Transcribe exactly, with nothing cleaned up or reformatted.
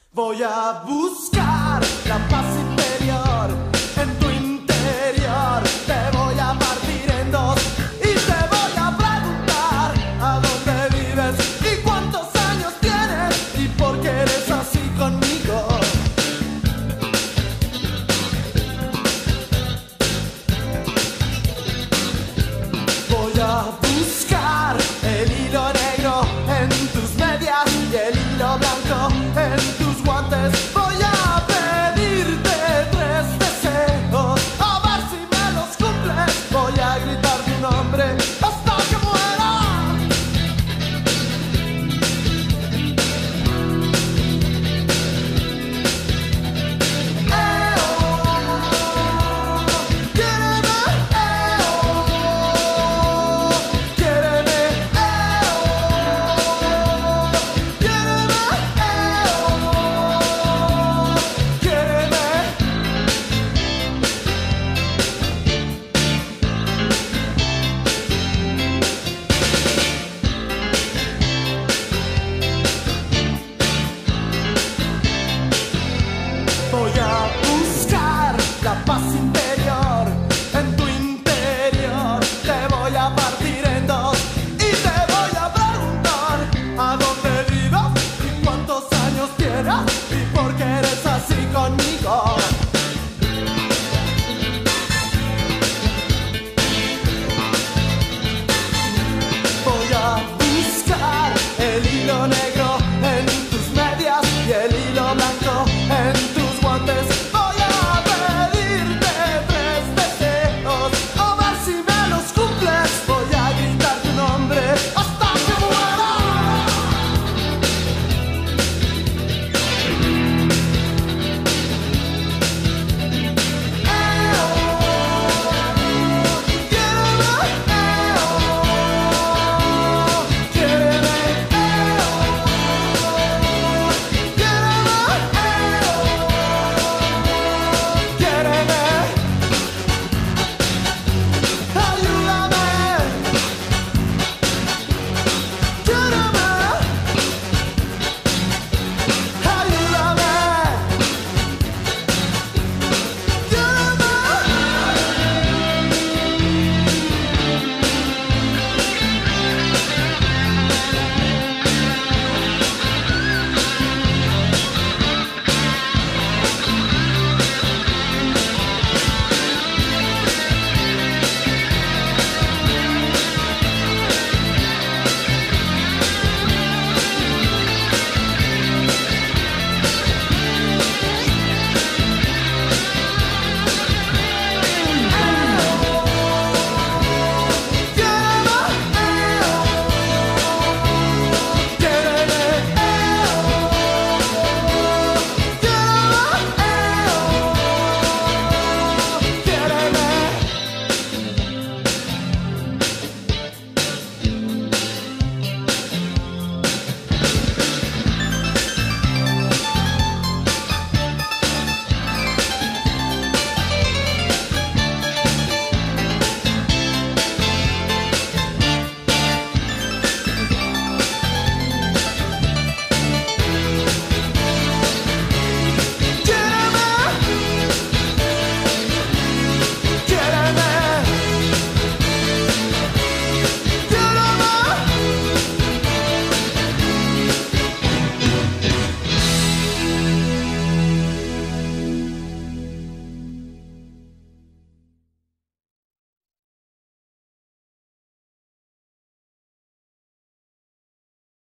Voy a buscar la paz interior en tu interior. Te voy a partir en dos y te voy a preguntar a dónde vives y cuántos años tienes y por qué eres así conmigo. Voy a buscar el hilo negro en tus medias y el hilo blanco en tus guantes. Voy a pedirte tres deseos, a ver si me los cumples. Voy a gritar tu nombre hasta que muera. Eh, oh, quiéreme, eh, oh, quiéreme, eh, oh, quiéreme, eh, oh, quiéreme. Voy a buscar la paz interior en tu interior. Te voy a partir en dos